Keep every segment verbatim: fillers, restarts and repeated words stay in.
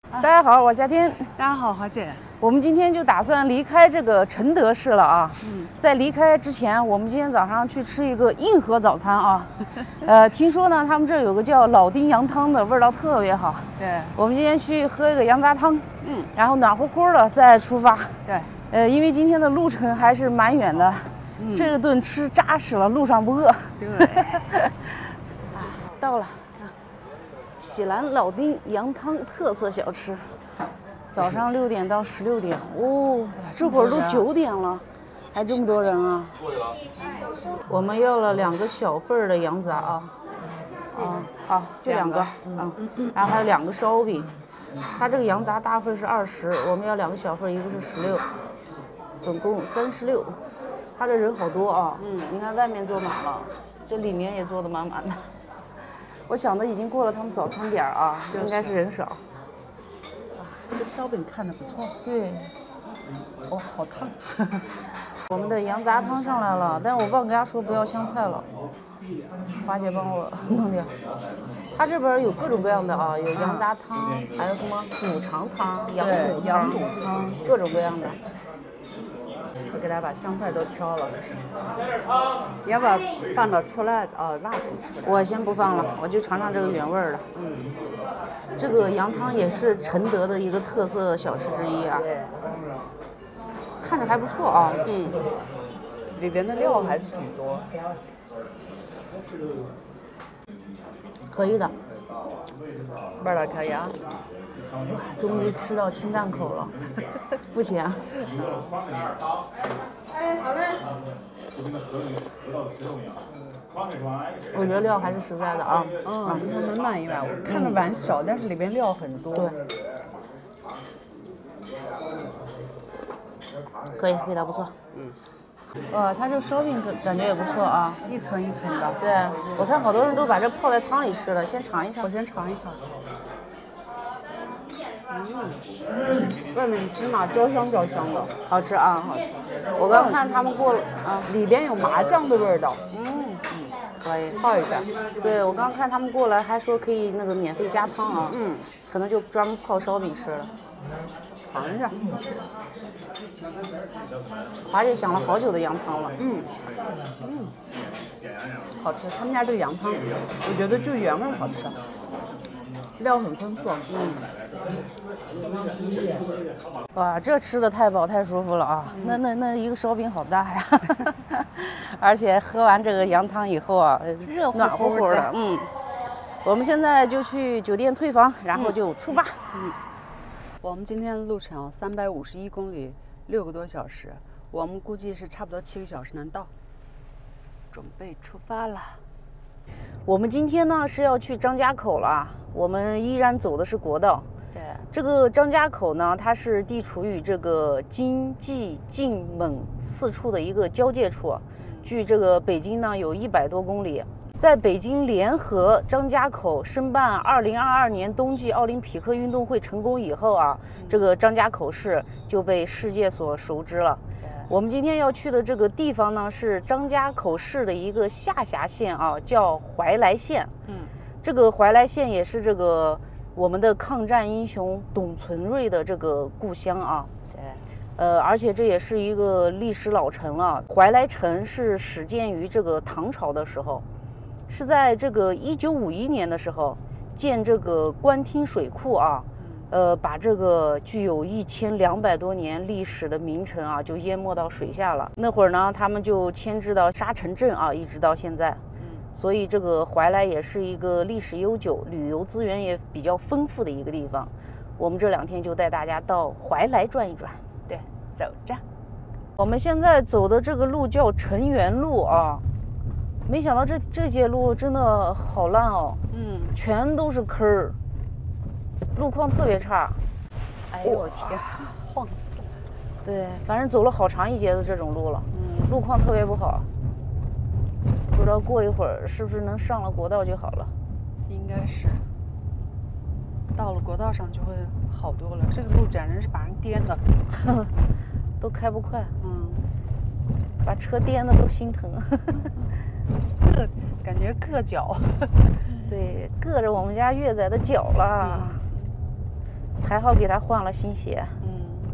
大家好，我夏天。 大家好，华姐。 我们今天就打算离开这个承德市了啊。嗯。在离开之前，我们今天早上去吃一个硬核早餐啊。呃，听说呢，他们这儿有个叫老丁羊汤的，味道特别好。 对。 我们今天去喝一个羊杂汤，嗯，然后暖乎乎的再出发。 对。 呃，因为今天的路程还是蛮远的，嗯、这个顿吃扎实了，路上不饿。 对。 啊，到了。喜兰老丁羊汤特色小吃，早上六点到十六点哦，这会儿都九点了，还这么多人啊！我们要了两个小份的羊杂啊，啊，好，就两个，嗯，然后还有两个烧饼。它这个羊杂大份是二十，我们要两个小份，一个是十六，总共三十六。他这人好多啊，嗯，你看外面坐满了，这里面也坐得满满的。我想的已经过了他们早餐点啊，就应该是人少。 啊，这烧饼看着不错。 对。 哦，好烫。 我们的羊杂汤上来了，但我忘跟大家说不要香菜了。华姐帮我弄点。它这边有各种各样的啊，有羊杂汤，还有什么肚肠汤、羊肚羊肚汤，各种各样的。 我给大家把香菜都挑了，你要不要放到粗辣哦辣子吃不了？ 我先不放了，我就尝尝这个原味儿的。嗯，这个羊汤也是承德的一个特色小吃之一啊。 对， 看着还不错啊。嗯， 里边的料还是挺多。 可以的， 味道可以啊。 哇，终于吃到清淡口了，不咸。哎，好嘞。我觉得料还是实在的啊。 嗯，你看满满一碗，我看着碗小，但是里边料很多。 对。可以，味道不错。嗯。哇，它这个烧饼感感觉也不错啊， 一层一层的。 对，我看好多人都把这泡在汤里吃了，先尝一尝。 我先尝一尝。嗯，外面芝麻焦香焦香的， 好吃啊，好吃。我刚看他们过了啊， 里边有麻酱的味道。 嗯嗯，可以泡一下。 对，我刚看他们过来还说可以那个免费加汤啊，嗯，可能就专门泡烧饼吃了。 尝一下。 华姐想了好久的羊汤了。 嗯嗯，好吃。他们家这个羊汤，我觉得就原味好吃，料很丰富。嗯。 哇，这吃的太饱太舒服了啊！嗯、那那那一个烧饼好大呀，而且喝完这个羊汤以后啊， 热暖乎乎的。嗯，我们现在就去酒店退房，然后就出发。嗯。嗯， 我们今天的路程三百五十一公里，六个多小时，我们估计是差不多七个小时能到。准备出发了。 我们今天呢是要去张家口了，我们依然走的是国道。 对， 这个张家口呢，它是地处于这个京冀晋蒙四处的一个交界处，距这个北京呢有一百多公里。在北京联合张家口申办二零二二年冬季奥林匹克运动会成功以后啊，这个张家口市就被世界所熟知了。我们今天要去的这个地方呢，是张家口市的一个下辖县啊，叫怀来县。嗯，这个怀来县也是这个我们的抗战英雄董存瑞的这个故乡啊。 对， 呃，而且这也是一个历史老城了。怀来城是始建于这个唐朝的时候。是在这个一九五一年的时候建这个官厅水库啊，呃，把这个具有一千两百多年历史的名城啊，就淹没到水下了。那会儿呢，他们就迁至到沙城镇啊，一直到现在。所以这个怀来也是一个历史悠久、旅游资源也比较丰富的一个地方。我们这两天就带大家到怀来转一转。 对，走着。 我们现在走的这个路叫成源路啊。没想到这这节路真的好烂哦，嗯，全都是坑儿，路况特别差。 哎呦我天，晃死了。 对，反正走了好长一截子这种路了，嗯，路况特别不好。不知道过一会儿是不是能上了国道就好了？ 应该是。到了国道上就会好多了。这个路简直是把人颠的， 都开不快， 嗯， 把车颠的都心疼。 硌，感觉硌脚。 对，硌着我们家月仔的脚了。 还好给他换了新鞋。 嗯。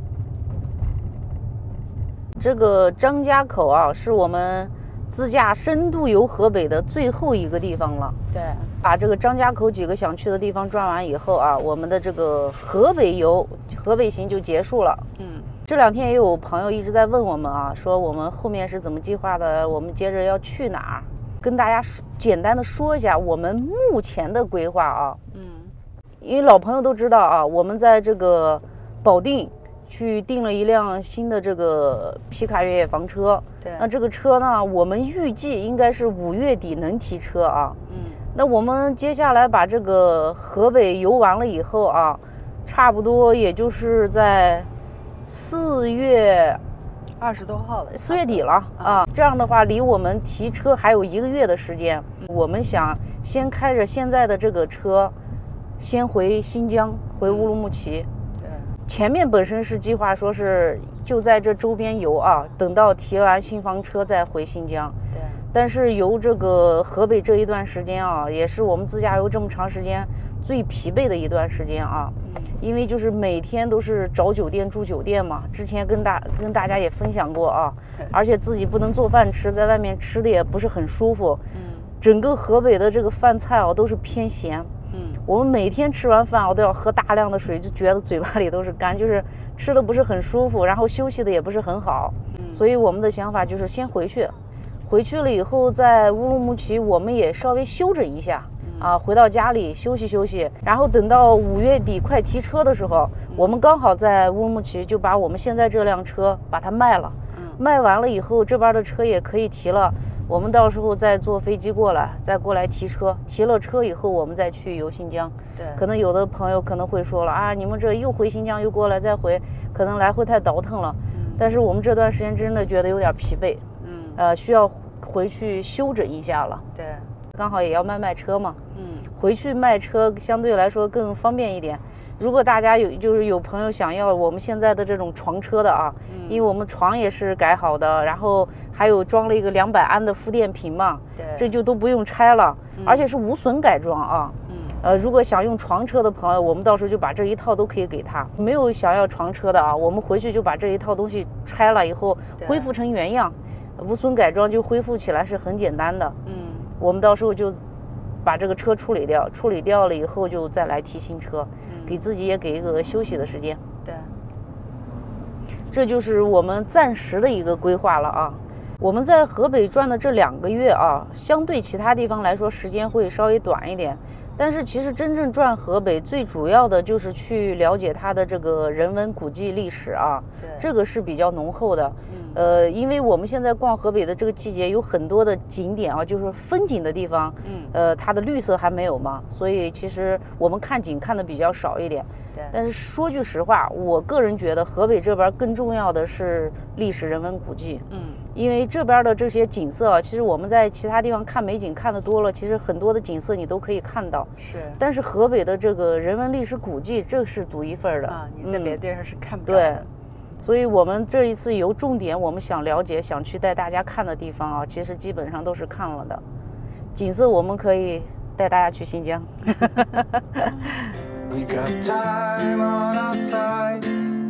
这个张家口啊，是我们自驾深度游河北的最后一个地方了。 对， 把这个张家口几个想去的地方转完以后啊，我们的这个河北游、河北行就结束了。 嗯， 这两天也有朋友一直在问我们啊，说我们后面是怎么计划的，我们接着要去哪儿？跟大家简单的说一下我们目前的规划啊。 嗯， 因为老朋友都知道啊，我们在这个保定去订了一辆新的这个皮卡越野房车。 对， 那这个车呢，我们预计应该是五月底能提车啊。 嗯， 那我们接下来把这个河北游完了以后啊，差不多也就是在四月二十多号了， 四月底了啊。这样的话，离我们提车还有一个月的时间。我们想先开着现在的这个车，先回新疆，回乌鲁木齐。前面本身是计划说是就在这周边游啊，等到提完新房车再回新疆。 对。 但是游这个河北这一段时间啊，也是我们自驾游这么长时间最疲惫的一段时间啊。嗯。因为就是每天都是找酒店住酒店嘛，之前跟大跟大家也分享过啊。而且自己不能做饭吃，在外面吃的也不是很舒服。嗯。整个河北的这个饭菜啊都是偏咸。嗯，我们每天吃完饭我都要喝大量的水，就觉得嘴巴里都是干，就是吃的不是很舒服，然后休息的也不是很好。嗯，所以我们的想法就是先回去，回去了以后在乌鲁木齐我们也稍微休整一下。嗯、啊，回到家里休息休息，然后等到五月底快提车的时候，嗯、我们刚好在乌鲁木齐就把我们现在这辆车把它卖了。嗯，卖完了以后这边的车也可以提了。我们到时候再坐飞机过来，再过来提车，提了车以后，我们再去游新疆。对，可能有的朋友可能会说了啊，你们这又回新疆又过来再回，可能来回太倒腾了。嗯，但是我们这段时间真的觉得有点疲惫。嗯，呃，需要回去休整一下了。对，刚好也要卖卖车嘛。嗯，回去卖车相对来说更方便一点。如果大家有就是有朋友想要我们现在的这种床车的啊，嗯、因为我们床也是改好的，然后还有装了一个两百安的负电瓶嘛，对，这就都不用拆了，嗯、而且是无损改装啊。嗯，呃，如果想用床车的朋友，我们到时候就把这一套都可以给他。没有想要床车的啊，我们回去就把这一套东西拆了以后恢复成原样，无损改装就恢复起来是很简单的。嗯，我们到时候就把这个车处理掉，处理掉了以后就再来提新车。给自己也给一个休息的时间。对，这就是我们暂时的一个规划了啊。我们在河北转的这两个月啊，相对其他地方来说时间会稍微短一点，但是其实真正转河北最主要的就是去了解它的这个人文古迹历史啊，这个是比较浓厚的。嗯、呃，因为我们现在逛河北的这个季节有很多的景点啊，就是风景的地方，嗯，呃，它的绿色还没有嘛，所以其实我们看景看的比较少一点。对，但是说句实话，我个人觉得河北这边更重要的是历史人文古迹。嗯，因为这边的这些景色啊，其实我们在其他地方看美景看得多了，其实很多的景色你都可以看到。是，但是河北的这个人文历史古迹，这是独一份的啊， 你在别的地方是看不到的。 对，所以我们这一次游重点，我们想了解、想去带大家看的地方啊，其实基本上都是看了的。景色我们可以带大家去新疆。We got time on our side.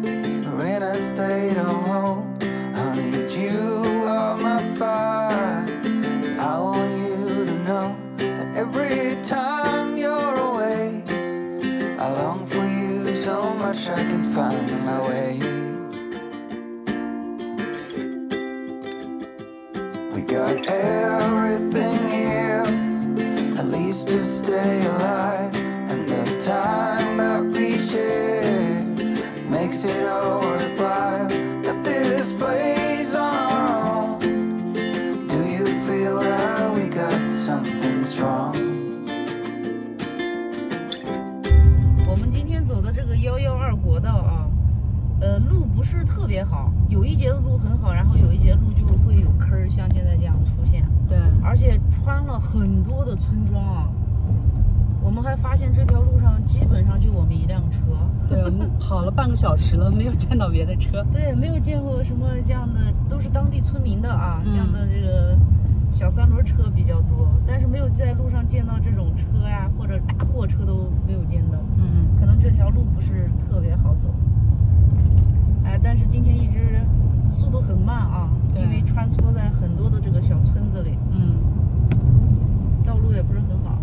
We're in a state of hope. I need you on my fire. I want you to know that every time you're away, I long for you so much I can find my way. We got everything here, at least to stay alive.And the time that we share makes it all worthwhile. Got this place on our own. Do you feel that we got something strong? 我们今天走的这个幺幺二国道啊，呃，路不是特别好，有一节的路很好，然后有一节路就会有坑，像现在这样出现。对，而且穿了很多的村庄啊。我们还发现这条路上基本上就我们一辆车， 对，我们跑了半个小时了，没有见到别的车。 对，没有见过什么这样的，都是当地村民的啊，嗯、这样的这个小三轮车比较多，但是没有在路上见到这种车呀，或者大货车都没有见到。嗯，可能这条路不是特别好走。哎，但是今天一直速度很慢啊，因为穿梭在很多的这个小村子里。嗯，道路也不是很好。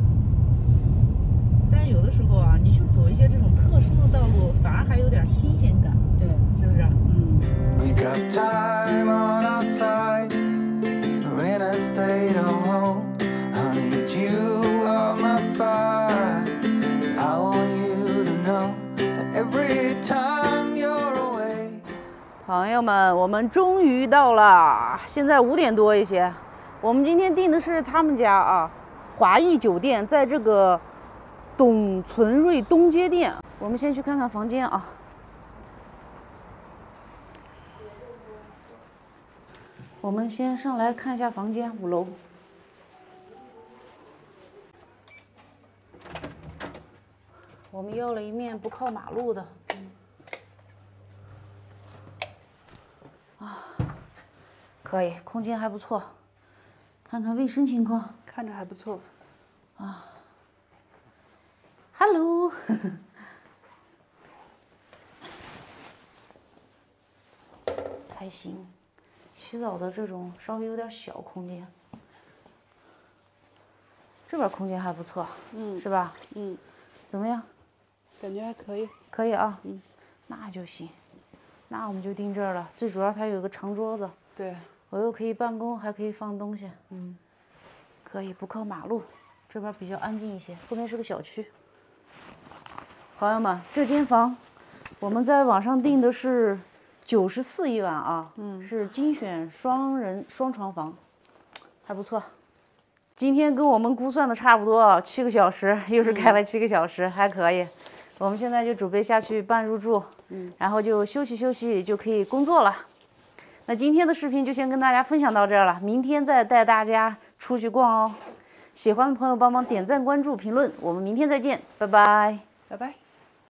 但是有的时候啊，你去走一些这种特殊的道路，反而还有点新鲜感。对，是不是？嗯。We got time on our side. When I stayed at home, I need you on my fire. I want you to know that every time you're away. 朋友们，我们终于到了，现在五点多一些。我们今天订的是他们家啊，华谊酒店，在这个董存瑞东街店。我们先去看看房间啊。我们先上来看一下房间，五楼。我们要了一面不靠马路的。啊，可以，空间还不错。看看卫生情况， 看着还不错。 啊 ，Hello 还行。洗澡的这种稍微有点小空间，这边空间还不错，嗯，是吧？嗯，怎么样？ 感觉还可以。 可以啊，嗯，那就行，那我们就定这儿了。最主要它有个长桌子， 对， 我又可以办公，还可以放东西，嗯，可以不靠马路，这边比较安静一些，后面是个小区。朋友们，这间房我们在网上订的是。九十四一晚啊，嗯，是精选双人双床房，还不错。今天跟我们估算的差不多，七个小时，又是开了七个小时，嗯、还可以。我们现在就准备下去办入住，嗯，然后就休息休息，就可以工作了。那今天的视频就先跟大家分享到这儿了，明天再带大家出去逛哦。喜欢的朋友帮忙点赞、关注、评论，我们明天再见，拜拜， 拜拜。